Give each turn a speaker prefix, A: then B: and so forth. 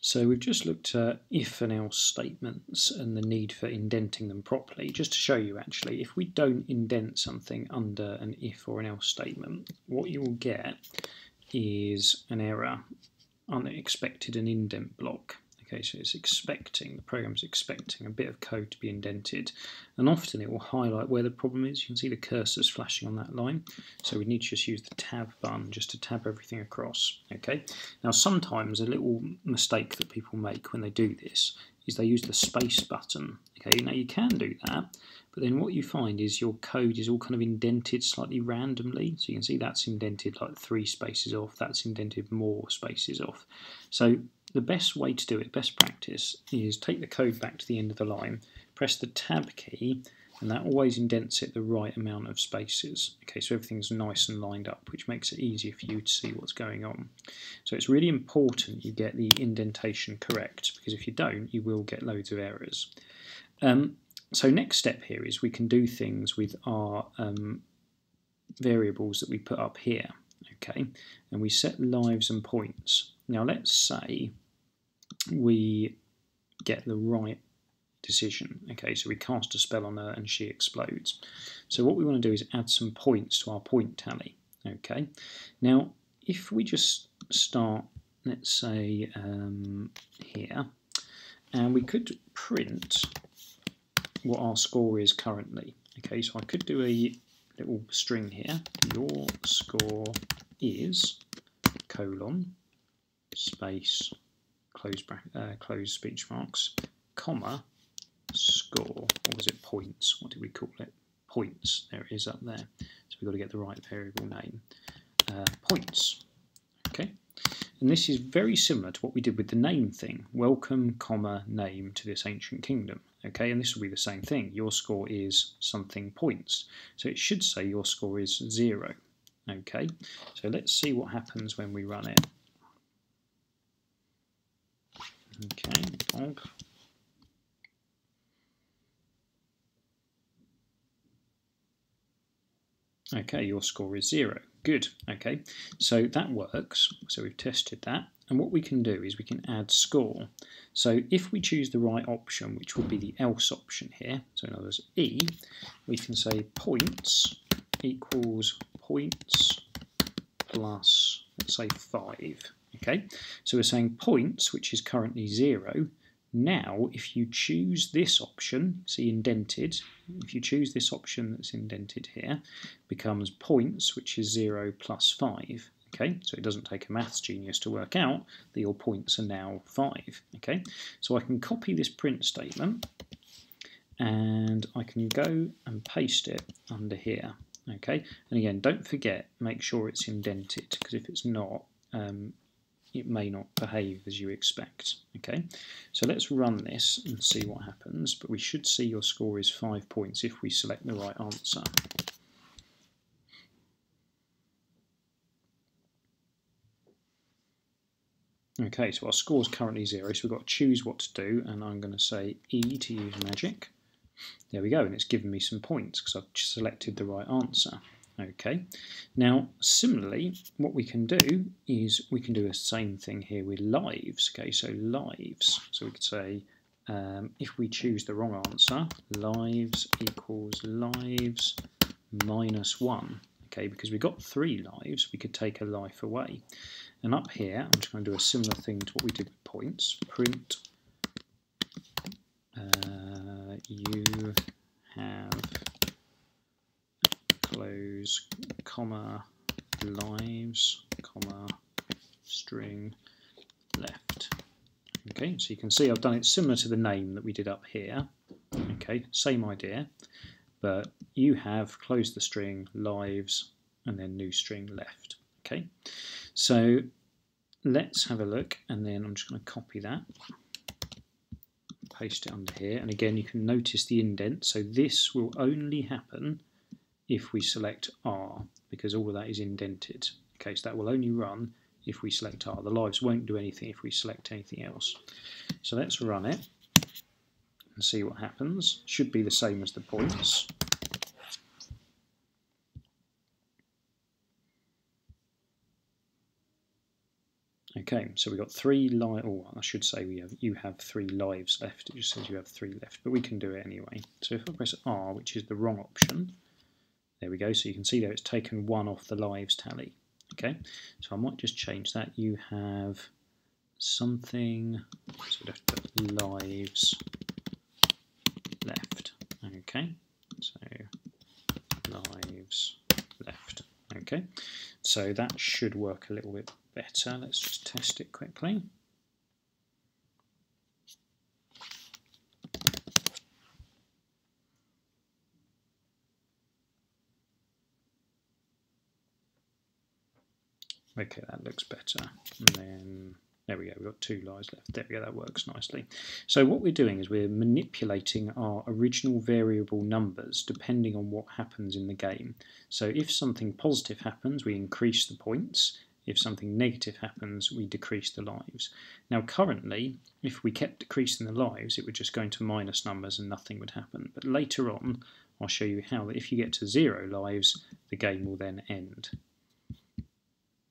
A: So we've just looked at if and else statements and the need for indenting them properly. Just to show you actually, if we don't indent something under an if or an else statement, what you will get is an error, unexpected an indent block. Okay, so it's expecting, the program's expecting a bit of code to be indented, and often it will highlight where the problem is. You can see the cursors flashing on that line, so we need to just use the tab button just to tab everything across. Okay, now sometimes a little mistake that people make when they do this is they use the space button. Okay, now you can do that, but then what you find is your code is all kind of indented slightly randomly. So you can see that's indented like 3 spaces off, that's indented more spaces off. So the best way to do it, best practice, is take the code back to the end of the line, press the tab key, and that always indents it the right amount of spaces. Okay, so everything's nice and lined up, which makes it easier for you to see what's going on. So it's really important you get the indentation correct, because if you don't, you will get loads of errors. So next step here is we can do things with our variables that we put up here. Okay, and we set lives and points. Now let's say we get the right decision. Okay, so we cast a spell on her and she explodes. So what we want to do is add some points to our point tally. Okay, now if we just start, let's say here, and we could print what our score is currently. Okay, so I could do a little string here. Your score is colon space close speech marks comma score, or was it points? What did we call it? Points. There it is up there. So we've got to get the right variable name. Points. Okay, and this is very similar to what we did with the name thing. Welcome, comma, name to this ancient kingdom. Okay, and this will be the same thing. Your score is something points. So it should say your score is 0. Okay, so let's see what happens when we run it. Okay, dog. Okay, your score is 0. Good. Okay, so that works. So we've tested that. And what we can do is we can add score. So if we choose the right option, which would be the else option here, so in other words E, we can say points equals points plus, let's say 5. Okay, so we're saying points, which is currently 0. Now, if you choose this option, see indented, if you choose this option that's indented here, becomes points, which is 0 plus 5. Okay, so it doesn't take a maths genius to work out that your points are now 5. Okay, so I can copy this print statement and I can go and paste it under here. Okay, and again, don't forget, make sure it's indented, because if it's not, it may not behave as you expect. Okay, so let's run this and see what happens, but we should see your score is 5 points if we select the right answer. Okay, so our score is currently 0, so we've got to choose what to do, and I'm going to say E to use magic. There we go, and it's given me some points because I've selected the right answer. Okay, now similarly, what we can do is we can do the same thing here with lives. Okay, so lives, so we could say if we choose the wrong answer, lives equals lives minus 1. Okay, because we've got 3 lives, we could take a life away. And up here, I'm just going to do a similar thing to what we did with points. Print you have close comma lives comma string left. Okay, so you can see I've done it similar to the name that we did up here. Okay, same idea, but you have closed the string lives and then new string left. Okay, so let's have a look, and then I'm just going to copy that, paste it under here, and again you can notice the indent. So this will only happen if we select R, because all of that is indented. Okay, so that will only run if we select R. The lives won't do anything if we select anything else. So let's run it and see what happens. Should be the same as the points. Okay. Okay, so we've got 3 lives, or I should say you have 3 lives left. It just says you have 3 left, but we can do it anyway. So if I press R, which is the wrong option, there we go. So you can see there it's taken 1 off the lives tally. Okay, so I might just change that. You have something, so we'd have to put lives left. Okay, so lives left. Okay, so that should work a little bit better. Let's just test it quickly. Okay, that looks better. And then there we go, we've got 2 lives left. There we go, that works nicely. So what we're doing is we're manipulating our original variable numbers depending on what happens in the game. So if something positive happens, we increase the points. If something negative happens, we decrease the lives. Now currently, if we kept decreasing the lives, it would just go into minus numbers and nothing would happen. But later on, I'll show you how that if you get to 0 lives, the game will then end.